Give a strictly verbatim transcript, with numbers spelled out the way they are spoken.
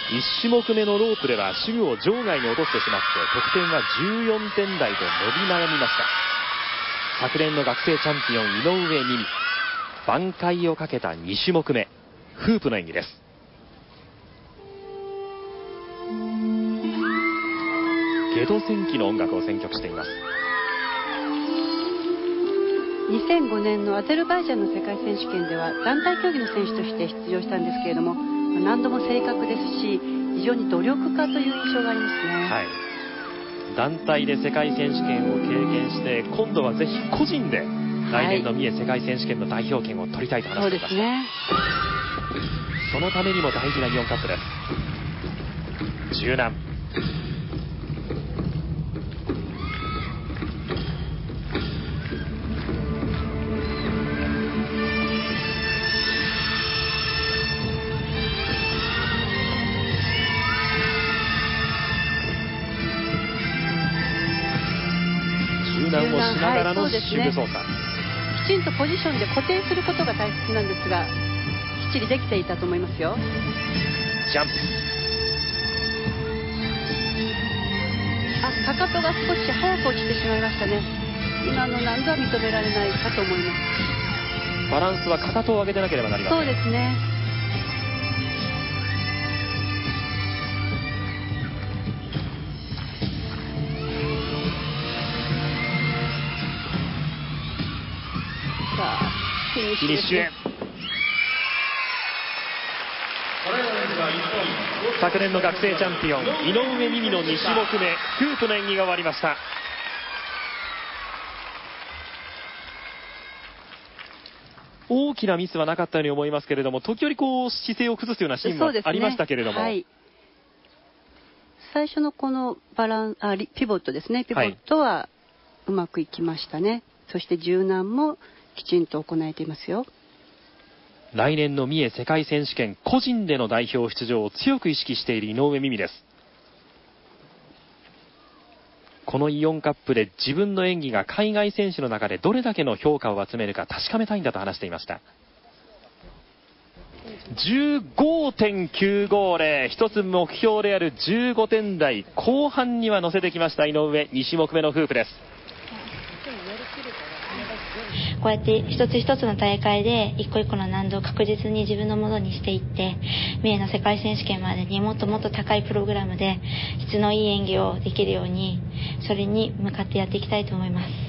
いち種目目のロープでは手具を場外に落としてしまって得点はじゅうよんてん台と伸び悩みました。昨年の学生チャンピオン井上美美、挽回をかけたに種目目フープの演技です。ゲド戦記の音楽を選曲しています。 にせんごねんのアゼルバイジャンの世界選手権では団体競技の選手として出場したんですけれども、何度も正確ですし非常に努力家という印象がありますね。 はい、団体で世界選手権を経験して今度はぜひ個人で来年の三重世界選手権の代表権を取りたいと話していました。そうですね。そのためにも大事なイオンカップです。柔軟、柔軟をしながらの手具操作、はい、 きちんとポジションで固定することが大切なんですがきっちりできていたと思いますよ。 ジャンプ、 あ、かかとが少し早く落ちてしまいましたね。今の難度は認められないかと思います。 バランスはかかとを上げてなければなりません。 そうですね。さあフィニッシュへ。 昨年の学生チャンピオン井上美美のに種目目フープの演技が終わりました。大きなミスはなかったように思いますけれども、時折こう姿勢を崩すようなシーンもありましたけれども、ね、はい、 最初のこのバランあピボットですね、ピボットはうまくいきましたね、はい、そして柔軟もきちんと行えていますよ。 来年の三重世界選手権個人での代表出場を強く意識している井上美美です。このイオンカップで自分の演技が海外選手の中でどれだけの評価を集めるか確かめたいんだと話していました。 じゅうごてんきゅうごゼロ、 一つ目標であるじゅうごてん台後半には乗せてきました井上。に種目目のフープです。 こうやって一つ一つの大会で一個一個の難度を確実に自分のものにしていって、三重の世界選手権までにもっともっと高いプログラムで質のいい演技をできるように、それに向かってやっていきたいと思います。